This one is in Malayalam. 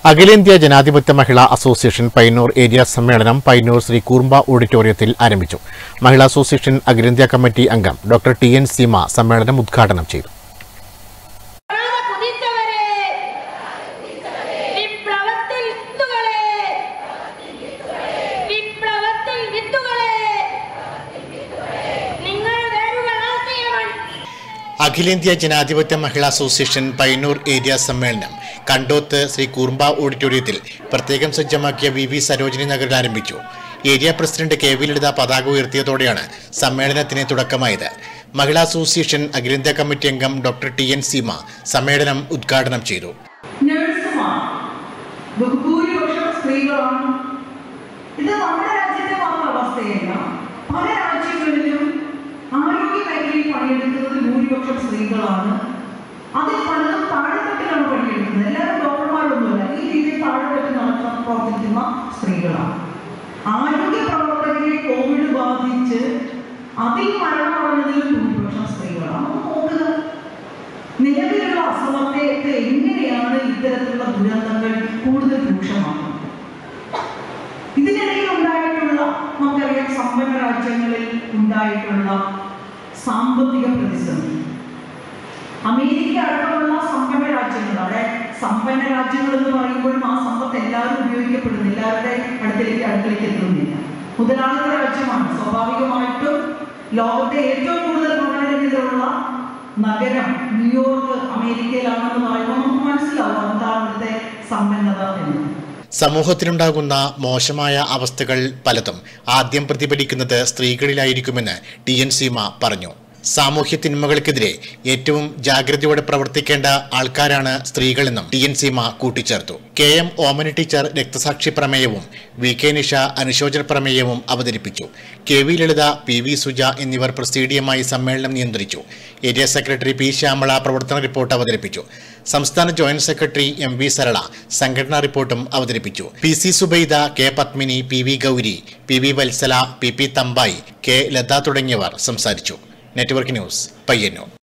അഖിലേന്ത്യാ ജനാധിപത്യ മഹിളാ അസോസിയേഷൻ പയ്യന്നൂർ ഏരിയ സമ്മേളനം പയ്യന്നൂർ ശ്രീ കൂർമ്പ ഓഡിറ്റോറിയത്തിൽ ആരംഭിച്ചു. മഹിളാ അസോസിയേഷൻ അഖിലേന്ത്യാ കമ്മിറ്റി അംഗം ഡോക്ടർ ടി.എൻ. സീമ സമ്മേളനം ഉദ്ഘാടനം ചെയ്തു. അഖിലേന്ത്യാ ജനാധിപത്യ മഹിളാ അസോസിയേഷൻ പയ്യന്നൂർ ഏരിയ സമ്മേളനം കണ്ടോത്ത് ശ്രീ കൂർമ്പ ഓഡിറ്റോറിയത്തിൽ പ്രത്യേകം സജ്ജമാക്കിയ വി സരോജിനി നഗറിൽ ആരംഭിച്ചു. Area president K V. ലളിത പതാക ഉയർത്തിയതോടെയാണ് സമ്മേളനത്തിന് തുടക്കമായത്. മഹിളാ അസോസിയേഷൻ അഖിലേന്ത്യാ കമ്മിറ്റി അംഗം ഡോക്ടർ ടി.എൻ. സീമ സമ്മേളനം ഉദ്ഘാടനം ചെയ്തു. സ്ത്രീകളാണ്. അതിൽ പലതും താഴെത്തട്ടിലാണ് പണിയെടുക്കുന്നത്. എല്ലാവരും ഡോക്ടർമാരൊന്നുമില്ല. ഈ രീതിയിൽ താഴെത്തട്ടിൽ പ്രവർത്തിക്കുന്ന സ്ത്രീകളാണ്. ആരോഗ്യ പ്രവർത്തകരെ കോവിഡ് ബാധിച്ച് അതിൽ മരണമടഞ്ഞതിൽ ഭൂരിപക്ഷം സ്ത്രീകളാണ്. നോക്കുക, നിലവിലുള്ള അസമത്വത്തെ എങ്ങനെയാണ് ഇത്തരത്തിലുള്ള ദുരന്തങ്ങൾ കൂടുതൽ രൂക്ഷമാക്കുന്നത്. ഇതിനിടയിൽ ഉണ്ടായിട്ടുള്ള നമുക്കറിയാം, സമ്പന്ന രാജ്യങ്ങളിൽ ഉണ്ടായിട്ടുള്ള സാമ്പത്തിക പ്രതിസന്ധി, അമേരിക്ക അടക്കമുള്ള സമ്പന്ന രാജ്യങ്ങൾ, അവിടെ സമ്പന്ന രാജ്യങ്ങൾ എന്ന് പറയുമ്പോഴും ആ സമ്പത്ത് എല്ലാവരും ഉപയോഗിക്കപ്പെടുന്നു, എല്ലാവരുടെ അടുത്തേക്ക് എത്തുന്നില്ല. മുതലാളിത്ത രാജ്യമാണ്. സ്വാഭാവികമായിട്ടും ലോകത്തെ ഏറ്റവും കൂടുതൽ മരണരഹിതമുള്ള നഗരം ന്യൂയോർക്ക് അമേരിക്കയിലാണെന്ന് പറയുമ്പോൾ നമുക്ക് മനസ്സിലാവും എന്താണ് ഇവിടുത്തെ സമ്പന്നത എന്ന്. സമൂഹത്തിലുണ്ടാകുന്ന മോശമായ അവസ്ഥകൾ പലതും ആദ്യം പ്രതിഫലിക്കുന്നത് സ്ത്രീകളിലായിരിക്കുമെന്ന് ടി.എൻ. സീമ പറഞ്ഞു. സാമൂഹ്യ തിന്മകൾക്കെതിരെ ഏറ്റവും ജാഗ്രതയോടെ പ്രവർത്തിക്കേണ്ട ആൾക്കാരാണ് സ്ത്രീകളെന്നും ടി.എൻ. സീമ കൂട്ടിച്ചേർത്തു. കെ.എം. ഓമന ടീച്ചർ രക്തസാക്ഷി പ്രമേയവും വി.കെ. നിഷ അനുശോചന പ്രമേയവും അവതരിപ്പിച്ചു. കെ.വി. ലളിത, പി.വി. സുജ എന്നിവർ പ്രസിഡിയമായി സമ്മേളനം നിയന്ത്രിച്ചു. Area secretary P. ശ്യാമള പ്രവർത്തന റിപ്പോർട്ട് അവതരിപ്പിച്ചു. സംസ്ഥാന ജോയിന്റ് സെക്രട്ടറി എം.വി. സരള സംഘടനാ റിപ്പോർട്ടും അവതരിപ്പിച്ചു. P C. Subaida, K. Padmini, P V. Gauri, P V. Vatsala, P P. Thampayi, K. Latha തുടങ്ങിയവർ സംസാരിച്ചു. Network news, Payyanur.